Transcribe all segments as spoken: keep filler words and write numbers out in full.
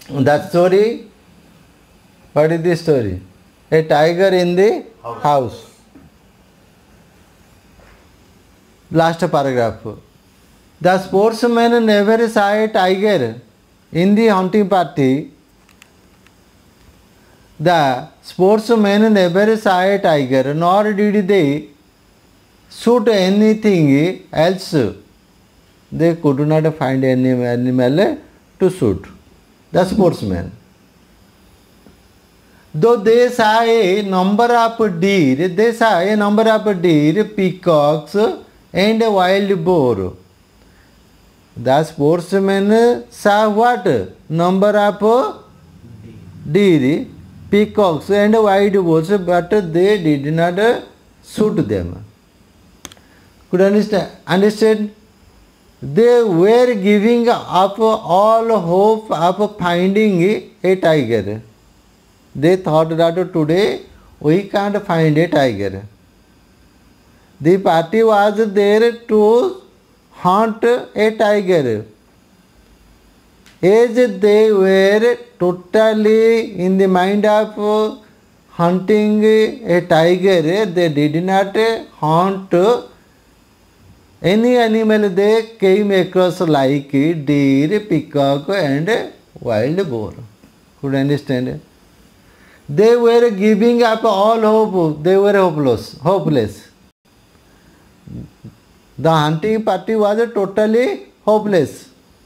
The story, what is the story? A tiger in the house. house. Last paragraph. The sportsman never saw a tiger in the hunting party. The sportsmen never saw a tiger, nor did they shoot anything else. They could not find any animal to shoot. The sportsmen. Though they saw a number of deer, they saw a number of deer, peacocks, and a wild boar. The sportsmen saw what? Number of deer, peacocks, and wild boars, but they did not shoot them. Could understand? Understand? They were giving up all hope of finding a tiger. They thought that today we can't find a tiger. The party was there to hunt a tiger. As they were totally in the mind of hunting a tiger, they did not hunt any animal they came across like deer, peacock, and wild boar. Could understand? They were giving up all hope. They were hopeless. Hopeless. The hunting party was totally hopeless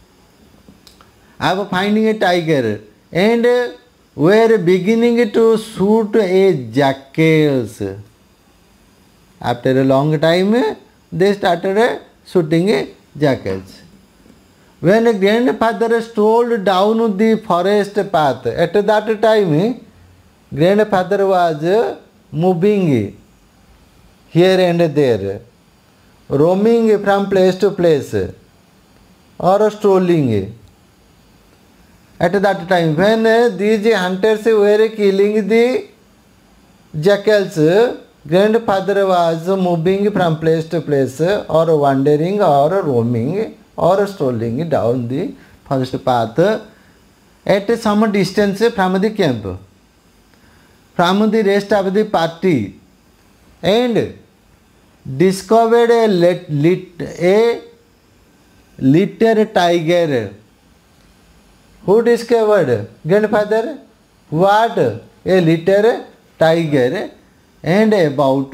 of finding a tiger, and were beginning to shoot a jackals. After a long time, they started shooting jackals. When a grandfather strolled down the forest path, at that time, grandfather was moving here and there, roaming from place to place, or strolling. At that time, when these hunters were killing the jackals, grandfather was moving from place to place, or wandering, or roaming, or strolling down the forest path at some distance from the camp, from the rest of the party, and discovered a, lit, lit, a litter tiger. Who discovered? Grandfather. What? A litter tiger. And about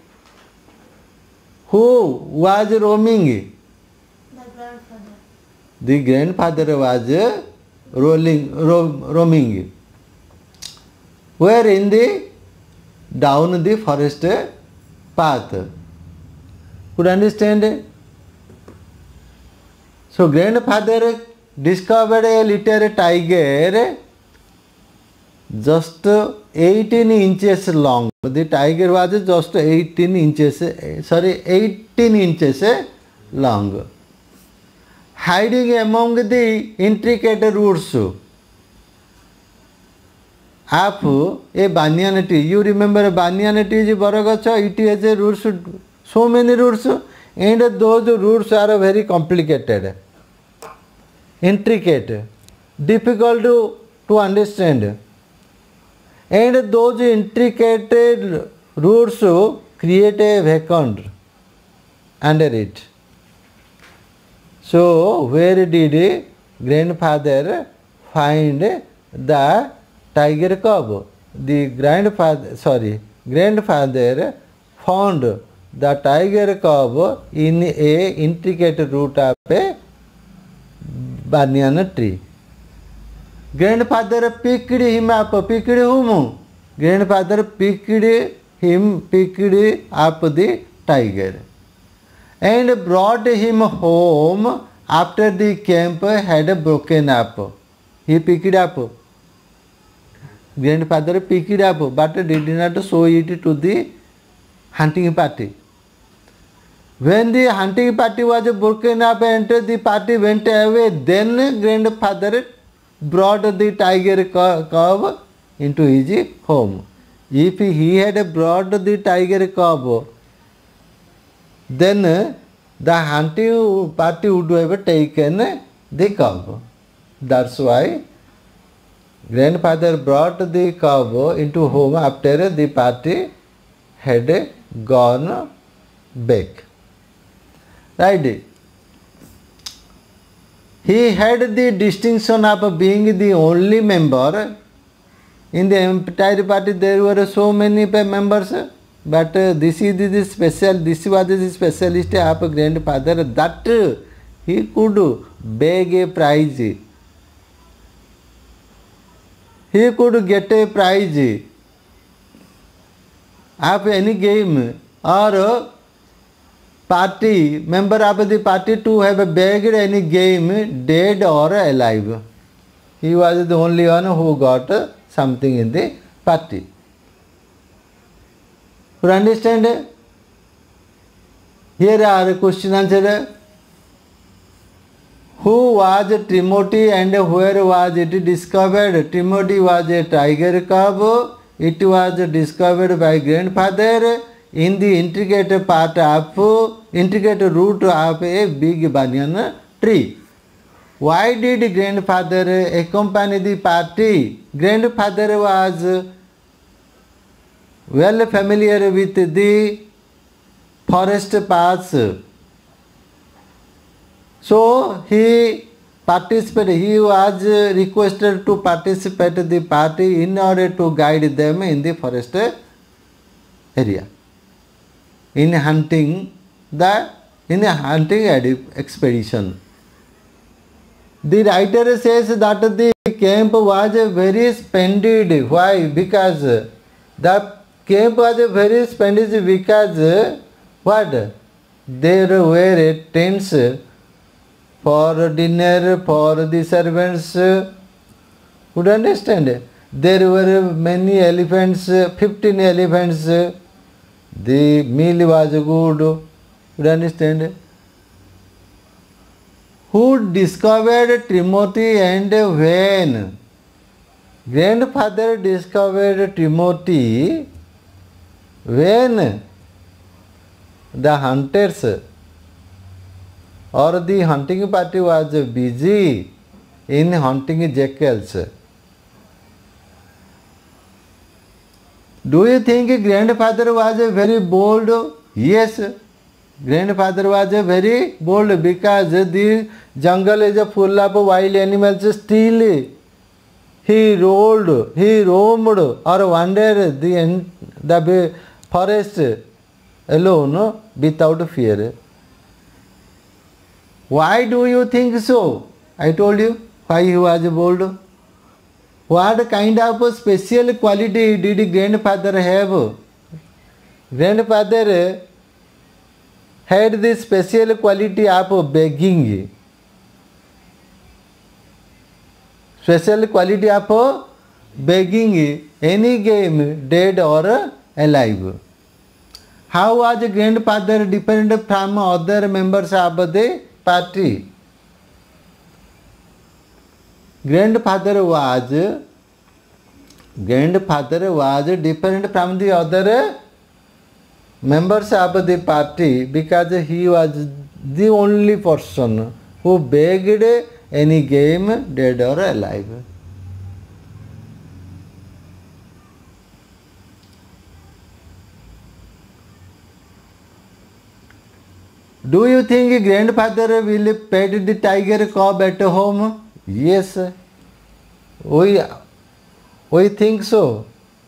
who was roaming? The grandfather. The grandfather was rolling, ro roaming. Where? In the down the forest path. Could understand? So grandfather discovered a little tiger just eighteen inches long. The tiger was just eighteen inches, sorry, eighteen inches long, hiding among the intricate roots of a banyan tree. You remember banyan tree is baragacha, it has a roots, so many roots, and those roots are very complicated, intricate, difficult to, to understand. And those intricate roots create a vacuum under it. So, where did grandfather find the tiger cub? The grandfather, sorry, grandfather found the tiger cub in a intricate root of a banyan tree. Grandfather picked him up. Picked whom? Grandfather picked him, picked up the tiger and brought him home after the camp had broken up. He picked up. Grandfather picked up, but did not show it to the hunting party. When the hunting party was broken up and the party went away, then grandfather brought the tiger cub into his home. If he had brought the tiger cub, then the hunting party would have taken the cub. That's why Grandfather brought the cow into home after the party had gone back. Right? He had the distinction of being the only member. In the entire party there were so many members, but uh, this is the special, this was the specialist of grandfather that he could beg a prize. He could get a prize of any game or party, member of the party to have begged any game, dead or alive. He was the only one who got something in the party. You understand? Here are question answer. Who was Timothy and where was it discovered? Timothy was a tiger cub. It was discovered by grandfather in the intricate part of intricate root of a big banyan tree. Why did grandfather accompany the party? Grandfather was well familiar with the forest paths. So he participated, he was requested to participate in the party in order to guide them in the forest area, in hunting the in a hunting expedition. The writer says that the camp was very splendid. Why? Because the camp was very splendid because what? There were tents for dinner for the servants. Would understand? There were many elephants, fifteen elephants. The meal was good. Would understand? Who discovered Timothy and when? Grandfather discovered Timothy when the hunters or the hunting party was busy in hunting jackals. Do you think grandfather was very bold? Yes. Grandfather was very bold because the jungle is full of wild animals. Still, he rolled, he roamed or wandered the, the forest alone without fear. Why do you think so? I told you why he was bold. What kind of special quality did grandfather have? Grandfather had the special quality of begging. Special quality of begging any game, dead or alive. How was grandfather different from other members of the party? Grandfather was grandfather was different from the other members of the party because he was the only person who begged any game, dead or alive. Do you think grandfather will pet the tiger cub at home? Yes. We, we think so.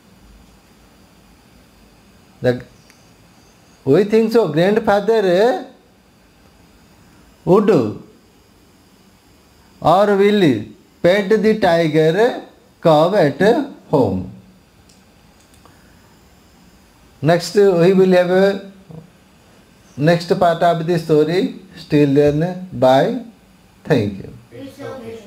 The, we think so. Grandfather would or will pet the tiger cub at home. Next we will have a next part of the story. Still then, bye. Thank you. It's okay.